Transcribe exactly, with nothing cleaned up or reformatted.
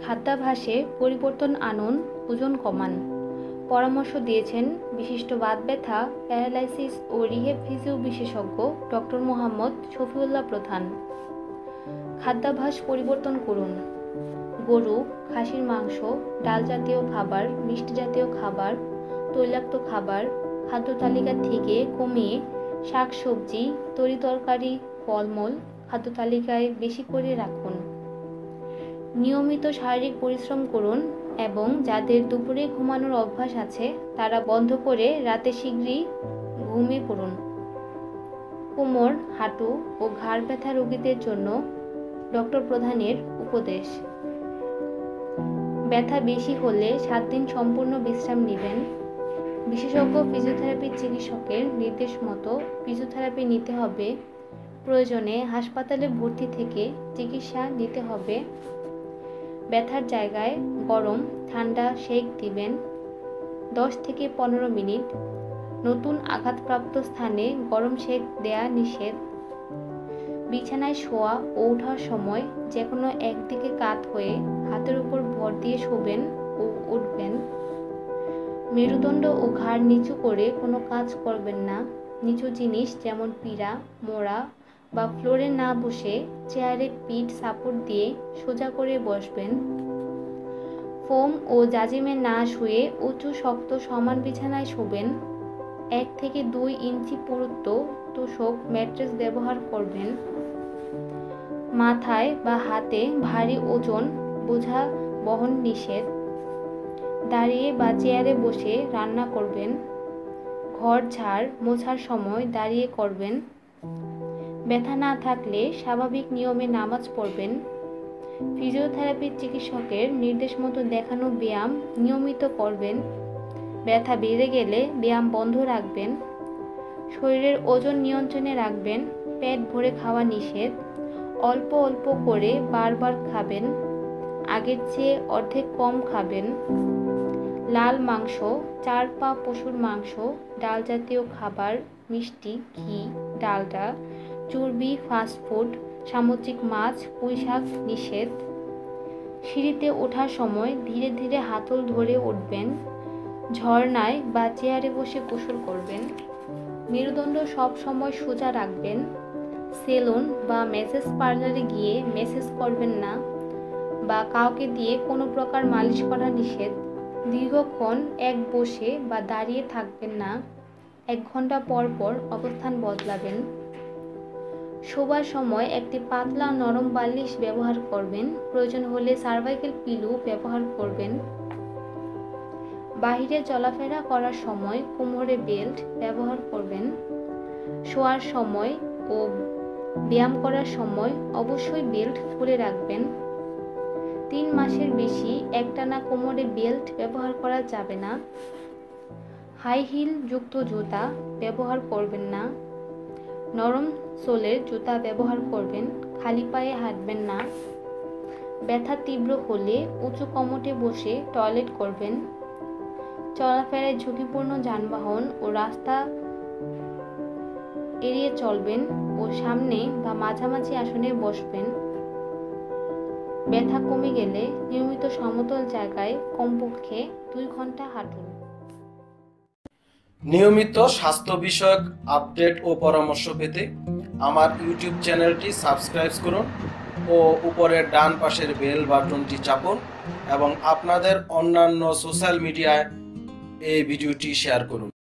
খাদ্যাভ্যাসে পরিবর্তন আনুন, ওজন কমান। পরামর্শ দিয়েছেন বিশিষ্ট বাত ব্যথা, প্যারালাইসিস ও রিহেব ফিজিও বিশেষজ্ঞ ডক্টর মোহাম্মদ শফিউল্লাহ প্রধান। খাদ্যাভ্যাস পরিবর্তন করুন। গরু, খাসির মাংস, ডাল জাতীয় খাবার, মিষ্টি জাতীয় খাবার, তৈলাক্ত খাবার খাদ্য তালিকা থেকে কমিয়ে শাকসবজি, তরিতরকারি, ফলমূল খাদ্য তালিকায় বেশি করে রাখুন। নিয়মিত শারীরিক পরিশ্রম করুন এবং যাদের দুপুরে ঘুমানোর অভ্যাস আছে তারা বন্ধ করে রাতে শীঘ্রই ঘুমিয়ে পড়ুন। কোমর, হাঁটু ও ঘাড় ব্যথা রোগীদের জন্য ডক্টর প্রধানের উপদেশ। ব্যথা বেশি হলে সাত দিন সম্পূর্ণ বিশ্রাম নেবেন। বিশেষজ্ঞ ফিজিওথেরাপি চিকিৎসকের নির্দেশ মতো ফিজিওথেরাপি নিতে হবে। প্রয়োজনে হাসপাতালে ভর্তি থেকে চিকিৎসা নিতে হবে। ব্যথার জায়গায় গরম ঠান্ডা সেক দিবেন দশ থেকে পনেরো মিনিট। নতুন আঘাতপ্রাপ্ত স্থানে গরম সেক দেয়া নিষেধ। বিছানায় শোয়া ও ওঠার সময় যে কোনো একদিকে কাত হয়ে হাতের উপর ভর দিয়ে শোবেন ও উঠবেন। মেরুদণ্ড ও ঘাড় নিচু করে কোনো কাজ করবেন না। নিচু জিনিস যেমন পীড়া, মোড়া বা ফ্লোরে না বসে চেয়ারে পিঠ সাপোর্ট দিয়ে সোজা করে বসবেন। ফোম ও জাজিমে না শুয়ে উঁচু শক্ত সমান বিছানায় শোবেন। এক থেকে দুই ইঞ্চি পুরুত্ব তোষক ম্যাট্রেস ব্যবহার করবেন। মাথায় বা হাতে ভারী ওজন বোঝা বহন নিষেধ। দাঁড়িয়ে বা চেয়ারে বসে রান্না করবেন। ঘর ঝাড় মোছার সময় দাঁড়িয়ে করবেন। ব্যথা না থাকলে স্বাভাবিক নিয়মে নামাজ পড়বেন। ফিজিওথেরাপি চিকিৎসকের নির্দেশ মতো দেখানো ব্যায়াম নিয়মিত করবেন। ব্যথা বেড়ে গেলে ব্যায়াম বন্ধ রাখবেন। শরীরের ওজন নিয়ন্ত্রণে রাখবেন। পেট ভরে খাওয়া নিষেধ। অল্প অল্প করে বারবার খাবেন। আগের চেয়ে অর্ধেক কম খাবেন। লাল মাংস, চার পা পশুর মাংস, ডাল জাতীয় খাবার, মিষ্টি, ঘি, ডালডা, চর্বি, ফাস্টফুড, সামুদ্রিক মাছ, পুঁইশাক নিষেধ। সিঁড়িতে ওঠার সময় ধীরে ধীরে হাতল ধরে উঠবেন। ঝর্ণায় বা চেয়ারে বসে গোসল করবেন। মেরুদণ্ড সব সময় সোজা রাখবেন। সেলুন বা ম্যাসেজ পার্লারে গিয়ে ম্যাসেজ করবেন না বা কাউকে দিয়ে কোনো প্রকার মালিশ করা নিষেধ। দীর্ঘক্ষণ এক বসে বা দাঁড়িয়ে থাকবেন না। এক ঘন্টা পর পর অবস্থান বদলাবেন। শোবার সময় একটি পাতলা নরম বালিশ ব্যবহার করবেন। প্রয়োজন হলে সার্ভাইকেল পিলো ব্যবহার করবেন। বাহিরে চলাফেরা করার সময় কোমরে বেল্ট ব্যবহার করবেন। শোয়ার সময় ও ব্যায়াম করার সময় অবশ্যই বেল্ট খুলে রাখবেন। তিন মাসের বেশি একটানা কোমরে বেল্ট ব্যবহার করা যাবে না। হাই হিল যুক্ত জুতা ব্যবহার করবেন না। নরম সোলের জুতা ব্যবহার করবেন। খালি পায়ে হাঁটবেন না। ব্যথা তীব্র হলে উঁচু কমোটে বসে টয়লেট করবেন। চলাফেরায় ঝুঁকিপূর্ণ যানবাহন ও রাস্তা এড়িয়ে চলবেন ও সামনে বা মাঝামাঝি আসনে বসবেন। ব্যথা কমে গেলে নিয়মিত সমতল জায়গায় কমপক্ষে দুই ঘন্টা হাঁটুন। নিয়মিত স্বাস্থ্য বিষয়ক আপডেট ও পরামর্শ পেতে আমার ইউটিউব চ্যানেলটি সাবস্ক্রাইব করুন ও উপরের ডান পাশের বেল বাটনটি চাপুন এবং আপনাদের অন্যান্য সোশ্যাল মিডিয়ায় এই ভিডিওটি শেয়ার করুন।